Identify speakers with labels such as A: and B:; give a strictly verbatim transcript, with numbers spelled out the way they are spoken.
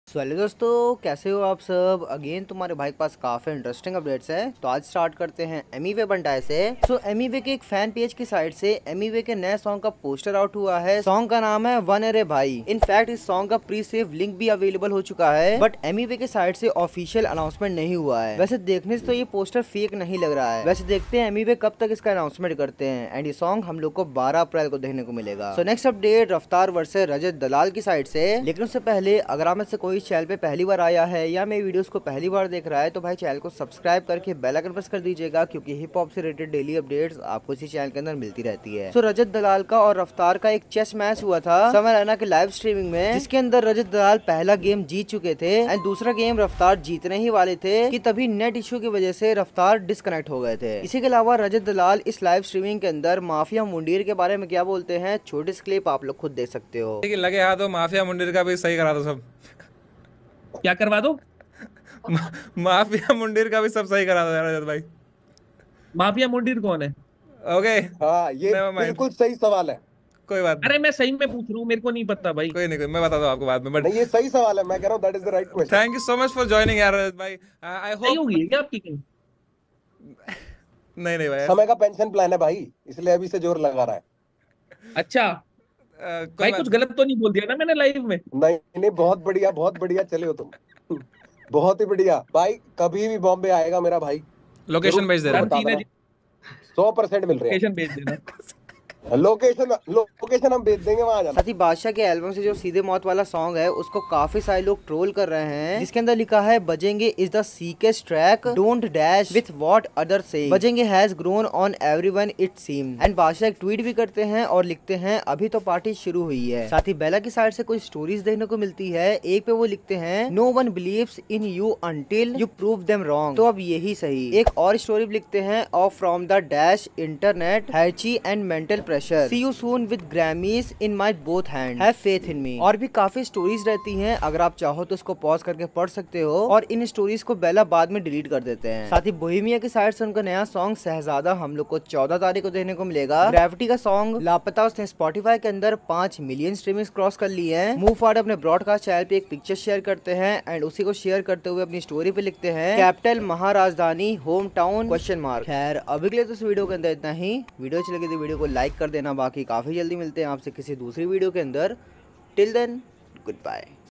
A: So hello दोस्तों, कैसे हो आप सब। अगेन तुम्हारे भाई के पास काफी इंटरेस्टिंग अपडेट्स है। तो आज स्टार्ट करते हैं एमीवे बंटाई से। सो एमीवे के एक फैन पेज की साइड से एमीवे के नए सॉन्ग का पोस्टर आउट हुआ है। सॉन्ग का नाम है वन अरे भाई। इनफैक्ट इस सॉन्ग का प्री सेव लिंक भी अवेलेबल हो चुका है, बट एमीवे के साइड से ऑफिशियल अनाउंसमेंट नहीं हुआ है। वैसे देखने से तो ये पोस्टर फेक नहीं लग रहा है। वैसे देखते हैं एमीवे कब तक इसका अनाउंसमेंट करते हैं। एंड ये सॉन्ग हम लोग को बारह अप्रैल को देखने को मिलेगा। So next update Raftaar versus Rajat Dalal की साइड से। लेकिन उससे पहले अगर आप में से कोई चैनल पे पहली बार आया है या मेरी वीडियोस को पहली बार देख रहा है तो भाई चैनल को सब्सक्राइब करके बेल आइकन प्रेस कर दीजिएगा, क्योंकि हिप हॉप से रिलेटेड डेली अपडेट्स आपको इसी चैनल के अंदर मिलती रहती है। तो रजत दलाल का और रफ्तार का एक चेस मैच हुआ था समर रैना के लाइव स्ट्रीमिंग में, जिसके अंदर रजत दलाल पहला गेम जीत चुके थे एंड दूसरा गेम रफ्तार जीतने ही वाले थे कि तभी नेट इश्यू की वजह से रफ्तार डिस्कनेक्ट हो गए थे। इसी के अलावा रजत दलाल इस लाइव स्ट्रीमिंग के अंदर माफिया मुंडीर के बारे में क्या बोलते हैं, छोटी सी क्लिप आप लोग खुद देख सकते हो।
B: लगे हाथों माफिया मुंडीर का भी सही करा दो सब।
C: क्या करवा दो?
B: मा, माफिया मुंडीर का भी सब सही करा दो यार रजत भाई।
C: माफिया मुंडीर कौन है?
B: ओके,
D: हाँ, ये
B: नेवर माइंड,
D: बिल्कुल सही सवाल है।
B: कोई बात नहीं।
C: अरे मैं सही में पूछ रहा हूँ, मेरे को नहीं पता भाई।
B: कोई नहीं, कोई मैं बता दूं आपको बाद में। बट
D: नहीं, ये सही सवाल है। मैं कह रहा हूँ that is the right question.
B: Thank you so much for joining यार रजत भाई। आई
C: सही
B: होप
C: होगी क्या आपकी कहीं?
B: नहीं नहीं भाई,
D: समय का पेंशन प्लान है भाई, इसलिए अभी से जोर लगा रहा है।
C: अच्छा
B: अ, कोई
C: भाई,
B: बात
C: कुछ गलत तो नहीं बोल दिया ना मैंने लाइव में?
D: नहीं नहीं, बहुत बढ़िया, बहुत बढ़िया चले हो तुम। बहुत ही बढ़िया भाई। कभी भी बॉम्बे आएगा मेरा भाई,
B: लोकेशन भेज दे रहा
C: डन
B: हूँ।
C: सीन है जी।
D: सौ परसेंट मिल रहे
C: लोकेशन भेज देना।
D: हैं। लोकेशन लोकेशन हम भेज देंगे, वहां जाना।
A: साथ ही बादशाह के एल्बम से जो सीधे मौत वाला सॉन्ग है उसको काफी सारे लोग ट्रोल कर रहे हैं, जिसके अंदर लिखा है बजेंगे is the sickest track, don't dash with what other say, बजेंगे has grown on everyone it seem. And Badshah एक ट्वीट भी करते हैं और लिखते हैं अभी तो पार्टी शुरू हुई है। साथ ही बेला की साइड से कुछ स्टोरीज देखने को मिलती है। एक पे वो लिखते हैं no one believes in you until you prove them wrong, तो अब यही सही। एक और स्टोरी भी लिखते हैं off from the dash internet हैची and mental pressure, see you soon with Grammys in my both hand, have faith in me. और भी काफी स्टोरीज रहती हैं, अगर आप चाहो तो इसको पॉज करके पढ़ सकते हो। और इन स्टोरीज को बेला बाद में डिलीट कर देते हैं। साथ ही बोहेमिया की साइड से उनका नया सॉन्ग शहजादा हम लोग को चौदह तारीख को देखने को मिलेगा। ग्रेविटी का सॉन्ग लापता उसने स्पॉटिफाई के अंदर पांच मिलियन स्ट्रीमिंग्स क्रॉस कर ली है। मूव फॉरवर्ड अपने ब्रॉडकास्ट चैनल पे एक पिक्चर शेयर करते हैं एंड उसी को शेयर करते हुए अपनी स्टोरी पे लिखते हैं कैपिटल महाराजधानी होम टाउन क्वेश्चन मार्क। खैर अभी के लिए तो इस वीडियो के अंदर इतना ही। वीडियो अच्छी लगी तो वीडियो को लाइक कर देना। बाकी काफी जल्दी मिलते हैं आपसे किसी दूसरी वीडियो के अंदर। Till then good bye.